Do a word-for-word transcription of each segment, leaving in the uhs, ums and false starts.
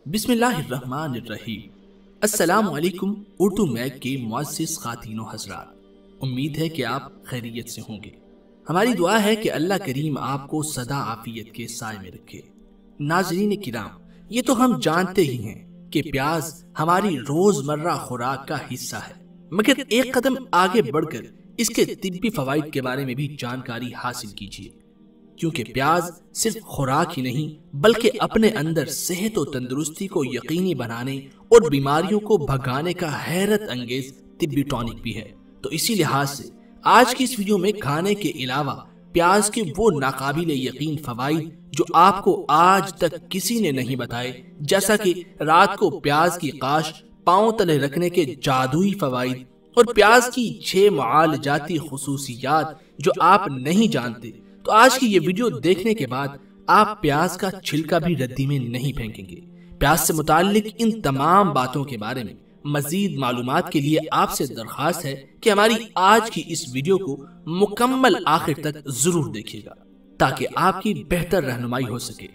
بسم اللہ الرحمن الرحیم۔ السلام علیکم اردو میک کے معزز خواتین و حضرات، امید ہے کہ آپ خیریت سے ہوں گے۔ ہماری دعا ہے کہ اللہ کریم آپ کو سدا عافیت کے سائے میں رکھے۔ ناظرین کرام، یہ تو ہم جانتے ہی ہیں کہ پیاز ہماری روزمرہ خوراک کا حصہ ہے، مگر ایک قدم آگے بڑھ کر اس کے طبی فوائد کے بارے میں بھی جانکاری حاصل کیجیے، کیونکہ پیاز صرف خوراک ہی نہیں بلکہ اپنے اندر صحت و تندرستی کو یقینی بنانے اور بیماریوں کو بھگانے کا حیرت انگیز طبی ٹونک بھی ہے۔ تو اسی لحاظ سے آج کی اس ویڈیو میں کھانے کے علاوہ پیاز کے وہ ناقابل یقین فوائد جو آپ کو آج تک کسی نے نہیں بتائے، جیسا کہ رات کو پیاز کی قاش پاؤں تلے رکھنے کے جادوئی فوائد اور پیاز کی چھ معالجاتی خصوصیات جو آپ نہیں جانتے، تو آج کی یہ ویڈیو دیکھنے کے بعد آپ پیاز کا چھلکا بھی ردی میں نہیں پھینکیں گے۔ پیاز سے متعلق ان تمام باتوں کے بارے میں مزید معلومات کے لیے آپ سے درخواست ہے کہ ہماری آج کی اس ویڈیو کو مکمل آخر تک ضرور دیکھیے گا تاکہ آپ کی بہتر رہنمائی ہو سکے۔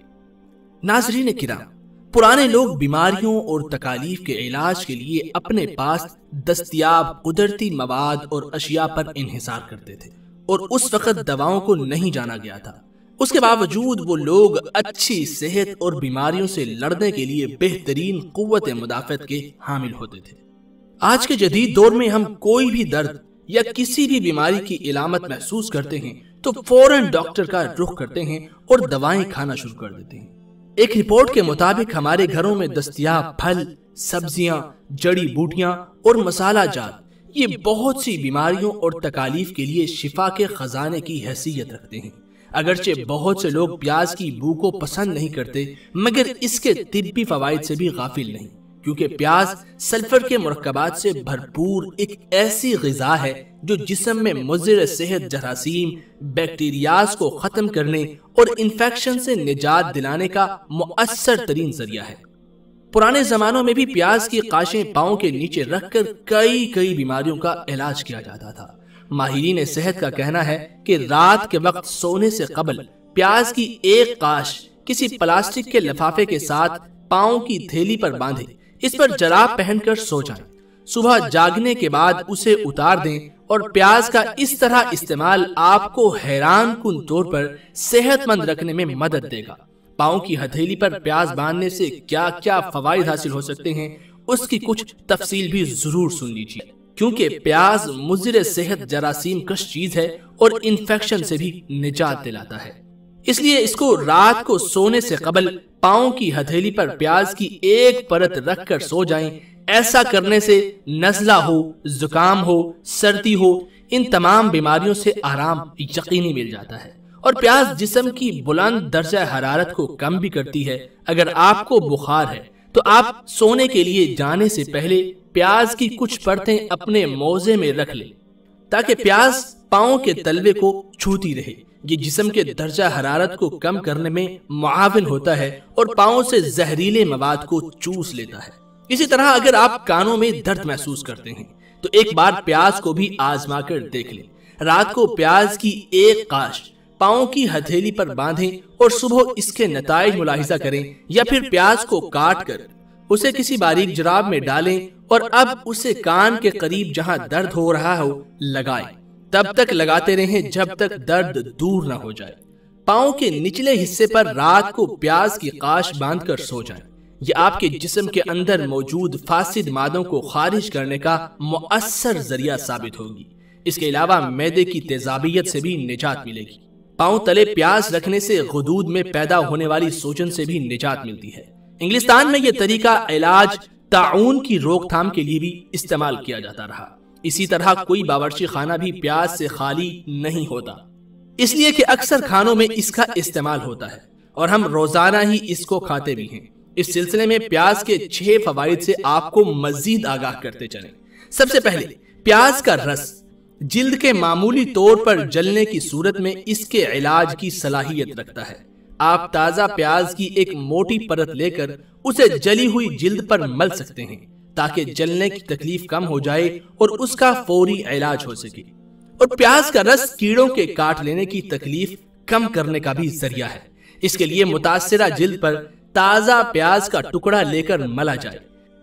ناظرین کرام، پرانے لوگ بیماریوں اور تکالیف کے علاج کے لیے اپنے پاس دستیاب قدرتی مواد اور اشیاء پر انحصار کرتے تھے، اور اس وقت دواؤں کو نہیں جانا گیا تھا۔ اس کے باوجود وہ لوگ اچھی صحت اور بیماریوں سے لڑنے کے لیے بہترین قوت مدافعت کے حامل ہوتے تھے۔ آج کے جدید دور میں ہم کوئی بھی درد یا کسی بھی بیماری کی علامت محسوس کرتے ہیں تو فوراً ڈاکٹر کا رخ کرتے ہیں اور دوائیں کھانا شروع کر دیتے ہیں۔ ایک رپورٹ کے مطابق ہمارے گھروں میں دستیاب پھل، سبزیاں، جڑی بوٹیاں اور مسالہ جات یہ بہت سی بیماریوں اور تکالیف کے لیے شفا کے خزانے کی حیثیت رکھتے ہیں۔ اگرچہ بہت سے لوگ پیاز کی بو کو پسند نہیں کرتے، مگر اس کے طبی فوائد سے بھی غافل نہیں، کیونکہ پیاز سلفر کے مرکبات سے بھرپور ایک ایسی غذا ہے جو جسم میں مضر صحت جراثیم، بیکٹیریاز کو ختم کرنے اور انفیکشن سے نجات دلانے کا مؤثر ترین ذریعہ ہے۔ پرانے زمانوں میں بھی پیاز کی قاشیں پاؤں کے نیچے رکھ کر کئی کئی بیماریوں کا علاج کیا جاتا تھا۔ ماہرین صحت کا کہنا ہے کہ رات کے وقت سونے سے قبل پیاز کی ایک قاش کسی پلاسٹک کے لفافے کے ساتھ پاؤں کی تھیلی پر باندھے، اس پر جراب پہن کر سو جائیں۔ صبح جاگنے کے بعد اسے اتار دیں، اور پیاز کا اس طرح استعمال آپ کو حیران کن طور پر صحت مند رکھنے میں مدد دے گا۔ پاؤں کی ہتھیلی پر پیاز باندھنے سے کیا کیا فوائد حاصل ہو سکتے ہیں، اس کی کچھ تفصیل بھی ضرور سن لیجیے، کیونکہ پیاز مضر صحت جراثیم کش چیز ہے اور انفیکشن سے بھی نجات دلاتا ہے۔ اس لیے اس کو رات کو سونے سے قبل پاؤں کی ہتھیلی پر پیاز کی ایک پرت رکھ کر سو جائیں۔ ایسا کرنے سے نزلہ ہو، زکام ہو، سردی ہو، ان تمام بیماریوں سے آرام یقینی مل جاتا ہے۔ اور پیاز جسم کی بلند درجہ حرارت کو کم بھی کرتی ہے۔ اگر آپ کو بخار ہے تو آپ سونے کے لیے جانے سے پہلے پیاز کی کچھ پرتیں اپنے موزے میں رکھ لیں تاکہ پیاز پاؤں کے تلوے کو چھوتی رہے۔ یہ جسم کے درجہ حرارت کو کم کرنے میں معاون ہوتا ہے اور پاؤں سے زہریلے مواد کو چوس لیتا ہے۔ اسی طرح اگر آپ کانوں میں درد محسوس کرتے ہیں تو ایک بار پیاز کو بھی آزما کر دیکھ لیں۔ رات کو پیاز کی ایک قاش پاؤں کی ہتھیلی پر باندھیں اور صبح اس کے نتائج ملاحظہ کریں، یا پھر پیاز کو کاٹ کر اسے کسی باریک جراب میں ڈالیں اور اب اسے کان کے قریب جہاں درد ہو رہا ہو لگائیں۔ تب تک لگاتے رہیں جب تک درد دور نہ ہو جائے۔ پاؤں کے نچلے حصے پر رات کو پیاز کی قاش باندھ کر سو جائیں۔ یہ آپ کے جسم کے اندر موجود فاسد مادوں کو خارج کرنے کا مؤثر ذریعہ ثابت ہوگی۔ اس کے علاوہ معدے کی تیزابیت سے بھی نجات ملے گی۔ پاؤں تلے پیاز رکھنے سے غدود میں پیدا ہونے والی سوجن سے بھی نجات ملتی ہے۔ انگلستان میں یہ طریقہ علاج طاعون کی روک تھام کے لیے بھی استعمال کیا جاتا رہا۔ اسی طرح کوئی باورچی خانہ بھی پیاز سے خالی نہیں ہوتا، اس لیے کہ اکثر کھانوں میں اس کا استعمال ہوتا ہے اور ہم روزانہ ہی اس کو کھاتے بھی ہیں۔ اس سلسلے میں پیاز کے چھ فوائد سے آپ کو مزید آگاہ کرتے چلیں۔ سب سے پہلے، پیاز کا رس جلد کے معمولی طور پر جلنے کی صورت میں اس کے علاج کی صلاحیت رکھتا ہے۔ آپ تازہ پیاز کی ایک موٹی پرت لے کر اسے جلی ہوئی جلد پر مل سکتے ہیں تاکہ جلنے کی تکلیف کم ہو جائے اور اس کا فوری علاج ہو سکے۔ اور پیاز کا رس کیڑوں کے کاٹ لینے کی تکلیف کم کرنے کا بھی ذریعہ ہے۔ اس کے لیے متاثرہ جلد پر تازہ پیاز کا ٹکڑا لے کر ملا جائے۔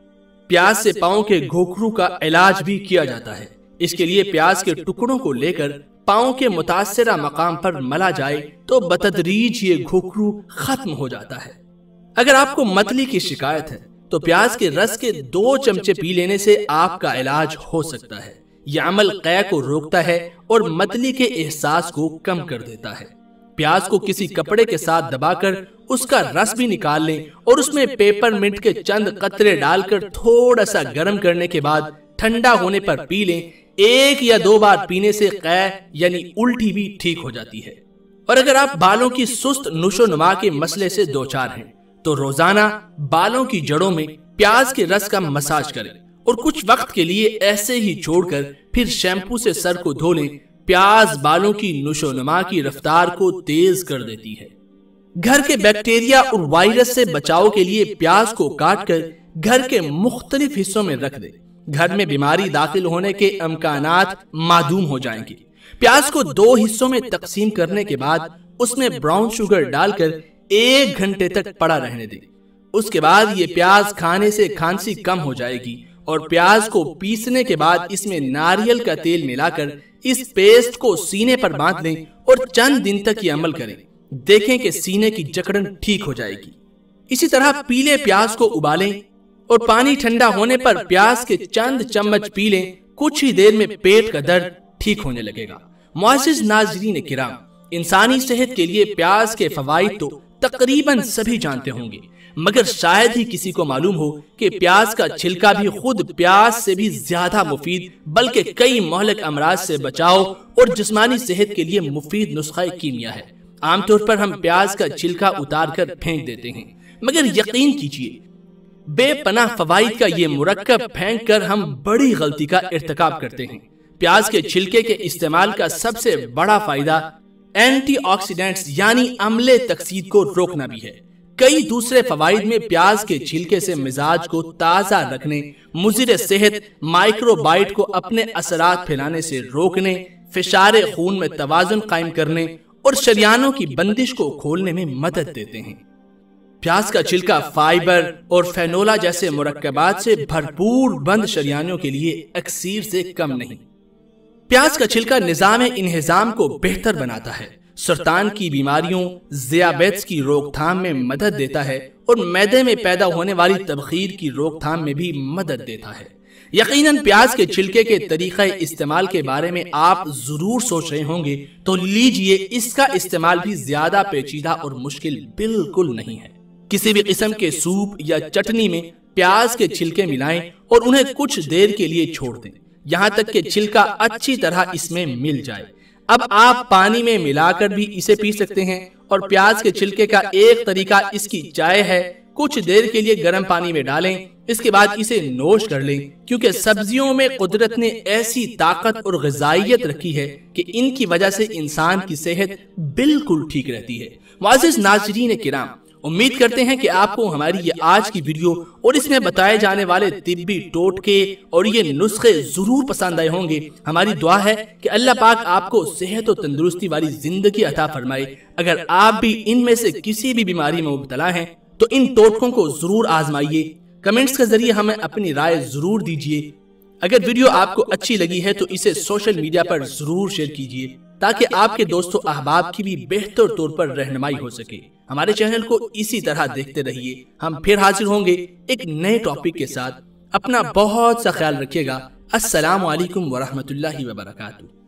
پیاز سے پاؤں کے گھوکھرو کا علاج بھی کیا جاتا ہے۔ اس کے لیے پیاز کے ٹکڑوں کو لے کر پاؤں کے متاثرہ مقام پر ملا جائے تو بتدریج یہ گھوکھرو ختم ہو جاتا ہے۔ اگر آپ کو متلی کی شکایت ہے تو پیاز کے رس کے دو چمچے پی لینے سے آپ کا علاج ہو سکتا ہے۔ یہ عمل قے کو روکتا ہے اور متلی کے احساس کو کم کر دیتا ہے۔ پیاز کو کسی کپڑے کے ساتھ دبا کر اس کا رس بھی نکال لیں اور اس میں پیپر منٹ کے چند قطرے ڈال کر تھوڑا سا گرم کرنے کے بعد ٹھنڈا ہونے پر پی لیں۔ ایک یا دو بار پینے سے قے یعنی الٹی بھی ٹھیک ہو جاتی ہے۔ اور اگر آپ بالوں کی سست نشو نما کے مسئلے سے دوچار ہیں تو روزانہ بالوں کی جڑوں میں پیاز کے رس کا مساج کریں اور کچھ وقت کے لیے ایسے ہی چھوڑ کر پھر شیمپو سے سر کو دھو لیں۔ پیاز بالوں کی نشو نما کی رفتار کو تیز کر دیتی ہے۔ گھر کے بیکٹیریا اور وائرس سے بچاؤ کے لیے پیاز کو کاٹ کر گھر کے مختلف حصوں میں رکھ دیں۔ گھر میں بیماری داخل ہونے کے امکانات معدوم ہو جائیں گے۔ پیاز کو دو حصوں میں تقسیم کرنے کے بعد اس میں براؤن شوگر ڈال کر ایک گھنٹے تک پڑا رہنے دیں۔ اس کے بعد یہ پیاز کھانے سے کھانسی کم ہو جائے گی اور پیاز کو پیسنے کے بعد اس میں ناریل کا تیل ملا کر اس پیسٹ کو سینے پر باندھ لیں اور چند دن تک یہ عمل کریں۔ دیکھیں کہ سینے کی جکڑن ٹھیک ہو جائے گی۔ اسی طرح پیلے پیاز کو ابالیں اور پانی ٹھنڈا ہونے پر پیاز کے چند چمچ پی لیں۔ کچھ ہی دیر میں پیٹ کا درد ٹھیک ہونے لگے گا۔ معزز ناظرین کرام، انسانی صحت کے لیے پیاز کے فوائد تو تقریباً سبھی جانتے ہوں گے، مگر شاید ہی کسی کو معلوم ہو کہ پیاز کا چھلکا بھی خود پیاز سے بھی زیادہ مفید بلکہ کئی مہلک امراض سے بچاؤ اور جسمانی صحت کے لیے مفید نسخہ کیمیا ہے۔ عام طور پر ہم پیاز کا چھلکا اتار کر پھینک دیتے ہیں، مگر یقین کیجئے بے پناہ فوائد کا یہ مرکب پھینک کر ہم بڑی غلطی کا ارتکاب کرتے ہیں۔ پیاز کے چھلکے کے استعمال کا سب سے بڑا فائدہ اینٹی آکسیڈنٹس یعنی عملے تکسید کو روکنا بھی ہے۔ کئی دوسرے فوائد میں پیاز کے چھلکے سے مزاج کو تازہ رکھنے، مضر صحت مائکرو بائٹ کو اپنے اثرات پھیلانے سے روکنے، فشار خون میں توازن قائم کرنے اور شریانوں کی بندش کو کھولنے میں مدد دیتے ہیں۔ پیاز کا چھلکا فائبر اور فینولا جیسے مرکبات سے بھرپور بند شریانوں کے لیے اکسیر سے کم نہیں۔ پیاز کا چھلکا نظام انہضام کو بہتر بناتا ہے، سرطان کی بیماریوں، ذیابیطس کی روک تھام میں مدد دیتا ہے اور معدے میں پیدا ہونے والی تبخیر کی روک تھام میں بھی مدد دیتا ہے۔ یقیناً پیاز کے چھلکے کے طریقہ استعمال کے بارے میں آپ ضرور سوچ رہے ہوں گے، تو لیجئے اس کا استعمال بھی زیادہ پیچیدہ اور مشکل بالکل نہیں ہے۔ کسی بھی قسم کے سوپ یا چٹنی میں پیاز کے چھلکے ملائیں اور انہیں کچھ دیر کے لیے چھوڑ دیں، یہاں تک کہ چھلکا اچھی طرح اس میں مل جائے۔ اب آپ پانی میں ملا کر بھی اسے پی سکتے ہیں، اور پیاز کے چھلکے کا ایک طریقہ اس کی چائے ہے۔ کچھ دیر کے لیے گرم پانی میں ڈالیں، اس کے بعد اسے نوش کر لیں، کیونکہ سبزیوں میں قدرت نے ایسی طاقت اور غذائیت رکھی ہے کہ ان کی وجہ سے انسان کی صحت بالکل ٹھیک رہتی ہے۔ معزز ناظرین کرام، امید کرتے ہیں کہ آپ کو ہماری یہ آج کی ویڈیو اور اس میں بتائے جانے والے طبی ٹوٹکے اور یہ نسخے ضرور پسند آئے ہوں گے۔ ہماری دعا ہے کہ اللہ پاک آپ کو صحت و تندرستی والی زندگی عطا فرمائے۔ اگر آپ بھی ان میں سے کسی بھی بیماری میں مبتلا ہیں تو ان ٹوٹکوں کو ضرور آزمائیے۔ کمنٹس کے ذریعے ہمیں اپنی رائے ضرور دیجیے۔ اگر ویڈیو آپ کو اچھی لگی ہے تو اسے سوشل میڈیا پر ضرور شیئر کیجیے، تاکہ آپ کے دوست و احباب کی بھی بہتر طور پر رہنمائی ہو سکے۔ ہمارے چینل کو اسی طرح دیکھتے رہیے۔ ہم پھر حاضر ہوں گے ایک نئے ٹاپک کے ساتھ۔ اپنا بہت سا خیال رکھیے گا۔ السلام علیکم ورحمۃ اللہ وبرکاتہ۔